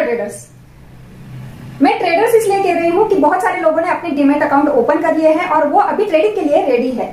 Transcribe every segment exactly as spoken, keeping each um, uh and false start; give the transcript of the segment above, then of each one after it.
Hello traders, मैं traders इसलिए कह रही हूँ कि बहुत सारे लोगों ने अपने डीमैट अकाउंट ओपन कर लिए हैं और वो अभी ट्रेडिंग के लिए रेडी है,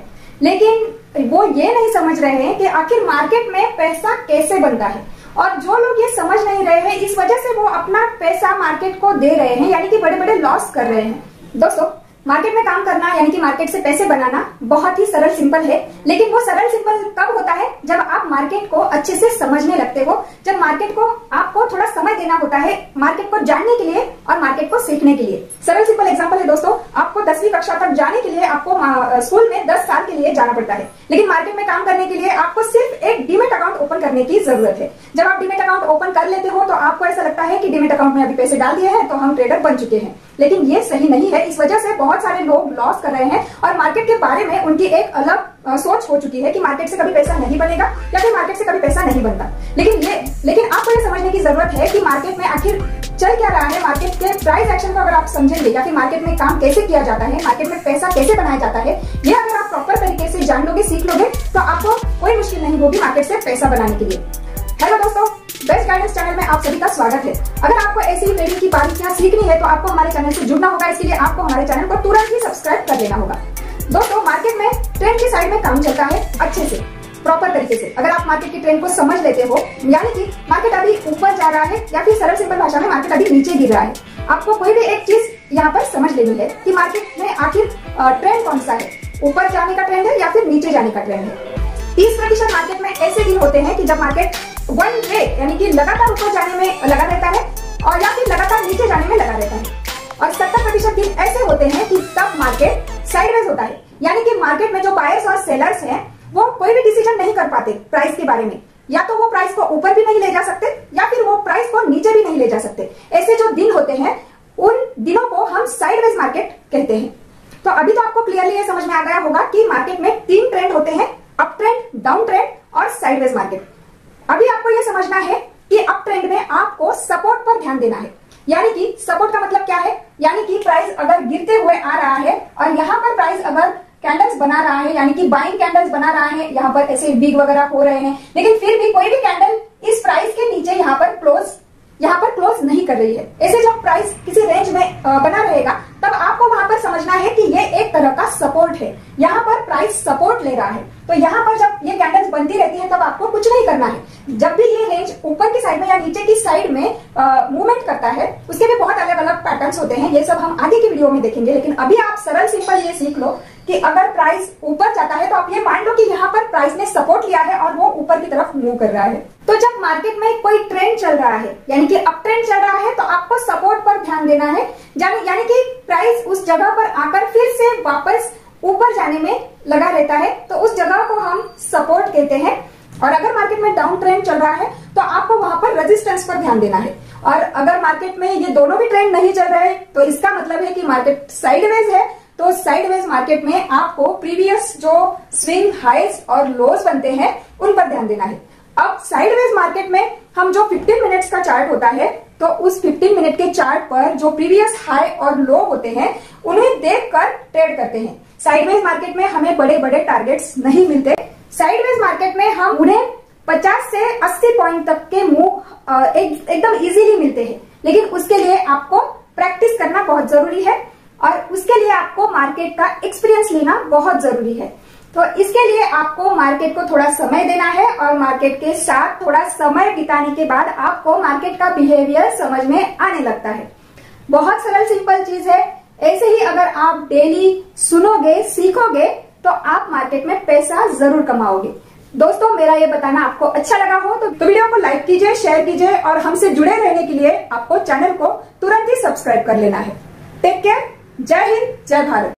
लेकिन वो ये नहीं समझ रहे हैं कि आखिर मार्केट में पैसा कैसे बनता है। और जो लोग ये समझ नहीं रहे हैं, इस वजह से वो अपना पैसा मार्केट को दे रहे हैं, यानी कि बड़े बड़े लॉस कर रहे हैं। दोस्तों, मार्केट में काम करना यानी कि मार्केट से पैसे बनाना बहुत ही सरल सिंपल है, लेकिन वो सरल सिंपल कब होता है? जब आप मार्केट को अच्छे से समझने लगते हो, जब मार्केट को आपको थोड़ा समय देना होता है मार्केट को जानने के लिए और मार्केट को सीखने के लिए। सरल सिंपल एग्जांपल है दोस्तों, आपको दसवीं कक्षा तक जाने के लिए आपको स्कूल में दस साल के लिए जाना पड़ता है, लेकिन मार्केट में काम करने के लिए आपको सिर्फ एक डीमैट अकाउंट ओपन करने की जरूरत है। जब आप डीमैट अकाउंट ओपन कर लेते हो तो आपको ऐसा लगता है कि डीमैट अकाउंट में अभी पैसे डाल दिए हैं तो हम ट्रेडर बन चुके हैं, लेकिन ये सही नहीं है। इस वजह से बहुत सारे लोग लॉस कर रहे हैं और मार्केट के बारे में उनकी एक अलग सोच हो चुकी है कि मार्केट से कभी पैसा नहीं बनेगा या फिर मार्केट से कभी पैसा नहीं बनता। लेकिन ये लेकिन आपको ये समझने की जरूरत है कि मार्केट में आखिर चल क्या रहा है। मार्केट के प्राइस एक्शन को अगर आप समझेंगे या फिर मार्केट में काम कैसे किया जाता है, मार्केट में पैसा कैसे बनाया जाता है, ये अगर आप प्रॉपर तरीके से जान लोगे, सीख लोगे, तो आपको कोई मुश्किल नहीं होगी मार्केट से पैसा बनाने के लिए। हेलो दोस्तों, बेस्ट गाइडेंस चैनल में आप सभी का स्वागत है। अगर आपको ऐसी ट्रेडिंग की बारीकियां सीखनी है तो आपको हमारे चैनल से जुड़ना होगा। इसके लिए आपको हमारे चैनल को तुरंत ही सब्सक्राइब कर लेना होगा। दोस्तों, मार्केट में ट्रेंड की साइड में काम चलता है अच्छे से, प्रॉपर तरीके से। अगर आप मार्केट की ट्रेंड को समझ लेते हो, यानी कि मार्केट अभी ऊपर जा रहा है या फिर सरल सिंपल भाषा में मार्केट अभी नीचे गिर रहा है, आपको कोई भी एक चीज यहाँ पर समझ लेनी है कि मार्केट में आखिर ट्रेंड कौन सा है, ऊपर जाने का ट्रेंड है या फिर नीचे जाने का ट्रेंड है। तीस प्रतिशत मार्केट में ऐसे दिन होते हैं कि जब मार्केट वन वे यानी कि लगातार ऊपर जाने में लगा रहता है और या फिर लगातार नीचे जाने में लगा रहता है, और सत्तर प्रतिशत दिन ऐसे होते हैं कि तब मार्केट साइडवेज होता है, यानी कि मार्केट में जो बायर्स और सेलर्स हैं वो कोई भी डिसीजन नहीं कर पाते प्राइस के बारे में। या तो वो प्राइस को ऊपर भी नहीं ले जा सकते या फिर वो प्राइस को नीचे भी नहीं ले जा सकते। ऐसे जो दिन होते हैं उन दिनों को हम साइडवेज मार्केट कहते हैं। तो अभी तो आपको क्लियरली ये समझ में आ गया होगा कि मार्केट में तीन ट्रेंड होते हैं, अप ट्रेंड, डाउन ट्रेंड और साइडवेज मार्केट। अभी आपको यह समझना है कि अप ट्रेंड में आपको सपोर्ट पर ध्यान देना है। यानी कि सपोर्ट का मतलब क्या है? यानी कि प्राइस अगर गिरते हुए आ रहा है और यहाँ पर प्राइस अगर कैंडल्स बना रहा है, यानी कि बाइंग कैंडल्स बना रहा है, यहाँ पर ऐसे बिग वगैरह हो रहे हैं, लेकिन फिर भी कोई भी कैंडल इस प्राइस के नीचे यहाँ पर क्लोज यहाँ पर क्लोज नहीं कर रही है। ऐसे जब प्राइस किसी रेंज में बना रहेगा तब आपको वहां पर समझना है कि ये एक तरह का सपोर्ट है, यहाँ पर प्राइस सपोर्ट ले रहा है। तो यहाँ पर जब ये कैंडल्स बनती रहती है तब आपको कुछ नहीं करना है। जब भी ये रेंज ऊपर की साइड में या नीचे की साइड में मूवमेंट करता है, उसके भी बहुत अलग अलग पैटर्न्स होते हैं, ये सब हम आगे की वीडियो में देखेंगे। लेकिन अभी आप सरल सिंपल ये सीख लो कि अगर प्राइस ऊपर जाता है तो आप ये मान लो कि यहाँ पर प्राइस ने सपोर्ट लिया है और वो ऊपर की तरफ मूव कर रहा है। तो जब मार्केट में कोई ट्रेंड चल रहा है, यानी कि अप ट्रेंड चल रहा है, तो आपको सपोर्ट पर ध्यान देना है, यानी कि प्राइस उस जगह पर आकर फिर से वापस ऊपर जाने में लगा रहता है, तो उस जगह को हम सपोर्ट कहते हैं। और अगर मार्केट में डाउन ट्रेंड चल रहा है तो आपको वहां पर रेजिस्टेंस पर ध्यान देना है। और अगर मार्केट में ये दोनों भी ट्रेंड नहीं चल रहे तो इसका मतलब है कि मार्केट साइडवेज है। तो साइडवेज मार्केट में आपको प्रीवियस जो स्विंग हाइज और लोज बनते हैं उन पर ध्यान देना है। अब साइडवेज मार्केट में हम जो पंद्रह मिनट्स का चार्ट होता है, तो उस पंद्रह मिनट के चार्ट पर जो प्रीवियस हाई और लो होते हैं उन्हें देखकर ट्रेड करते हैं। साइडवेज मार्केट में हमें बड़े बड़े टारगेट्स नहीं मिलते। साइडवेज मार्केट में हम उन्हें पचास से अस्सी पॉइंट तक के मूव एक, एकदम इजीली मिलते हैं, लेकिन उसके लिए आपको प्रैक्टिस करना बहुत जरूरी है और उसके लिए आपको मार्केट का एक्सपीरियंस लेना बहुत जरूरी है। तो इसके लिए आपको मार्केट को थोड़ा समय देना है और मार्केट के साथ थोड़ा समय बिताने के बाद आपको मार्केट का बिहेवियर समझ में आने लगता है। बहुत सरल सिंपल चीज है। ऐसे ही अगर आप डेली सुनोगे, सीखोगे, तो आप मार्केट में पैसा जरूर कमाओगे। दोस्तों, मेरा ये बताना आपको अच्छा लगा हो तो, तो वीडियो को लाइक कीजिए, शेयर कीजिए और हमसे जुड़े रहने के लिए आपको चैनल को तुरंत ही सब्सक्राइब कर लेना है। टेक केयर, जय हिंद, जय भारत।